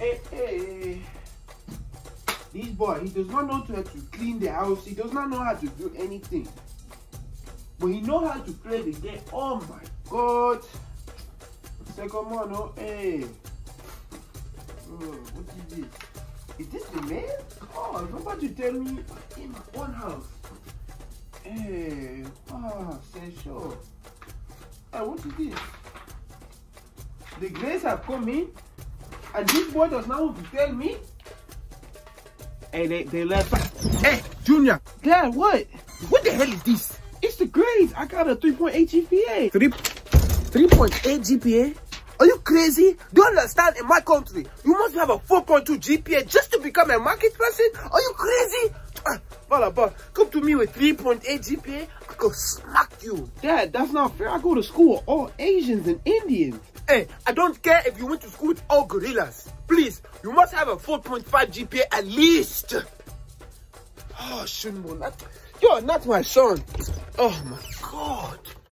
Hey. This boy, he does not know how to clean the house. He does not know how to do anything. But he knows how to play the game. Oh my God. Second one, oh, hey. Oh, what is this? Is this the man? Oh, you're about to tell me in my own house. Hey, sensual. Hey, what is this? The grace have come in, and this boy does not want to tell me. Hey, they left. Hey, Junior. Dad, what? What the hell is this? It's the grades. I got a 3.8 GPA. 3.8 GPA? Are you crazy? Do you understand? In my country, you must have a 4.2 GPA just to become a market person? Are you crazy? Balaba, come to me with 3.8 GPA, I could smack you. Dad, that's not fair. I go to school with all Asians and Indians. Hey, I don't care if you went to school with all gorillas. Please, you must have a 4.5 GPA at least. Oh, Shunbo, you're not my son. Oh my God.